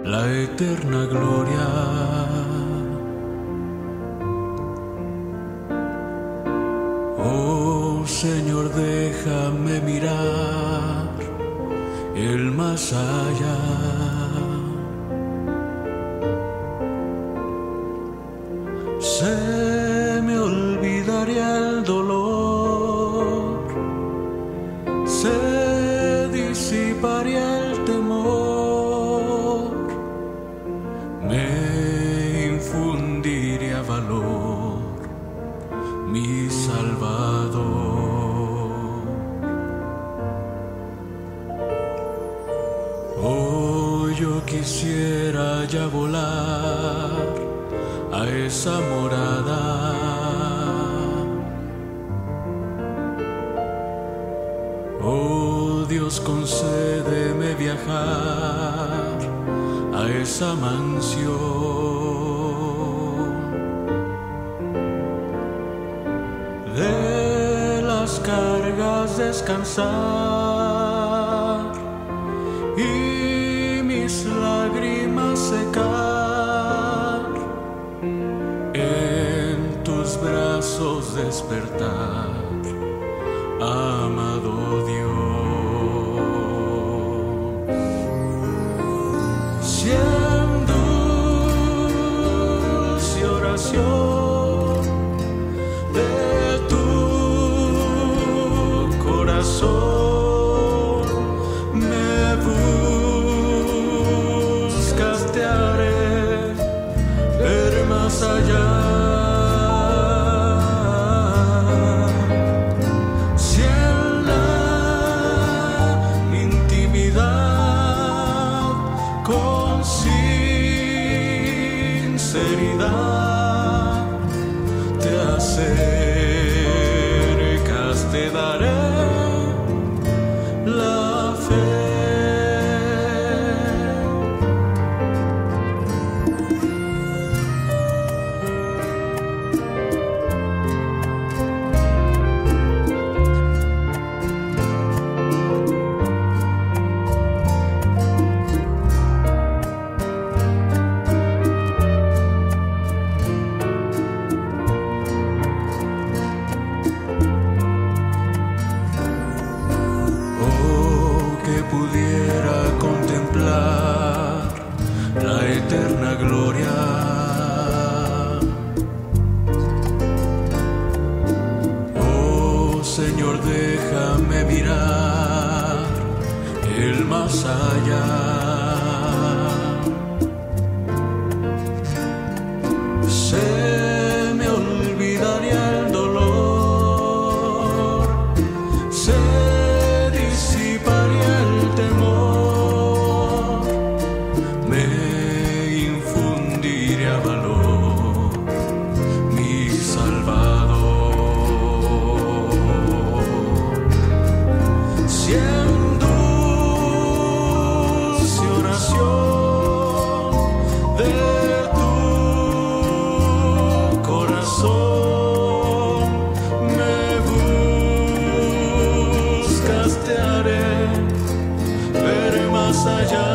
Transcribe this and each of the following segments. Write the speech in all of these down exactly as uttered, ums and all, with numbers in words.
la eterna gloria. Oh Señor, déjame mirar el más allá. Se me olvidaría el dolor, se disiparía el temor, me infundiría valor mi Salvador. Oh, yo quisiera ya volar a esa morada, oh Dios, concédeme viajar a esa mansión, de las cargas descansar y mis lágrimas secar, en tus brazos despertar, amado Dios. Si en dulce oración de tu corazón me buscas, te haré ver más allá. Con sinceridad te acercas, te daré la fe. Pudiera contemplar la eterna gloria, oh Señor, déjame mirar el más allá. Se me olvidaría el dolor, se disiparía el temor, me infundiría valor mi Salvador. Si en dulce oración de tu corazón me buscas, te haré ver más allá.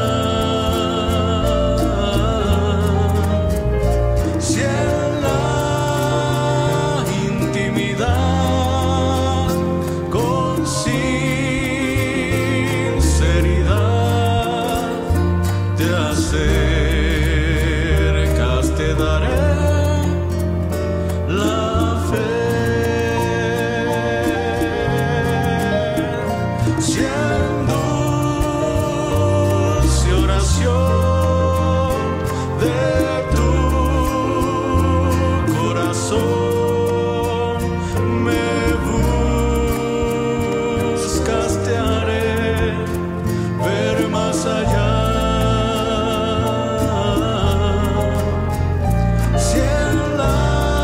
Si en la intimidad con sinceridad te acercas, te daré la fe. Si en dulce oración de tu corazón me buscas, te haré ver más allá. Si en la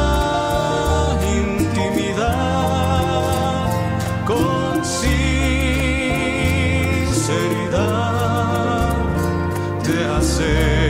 intimidad con sinceridad te hace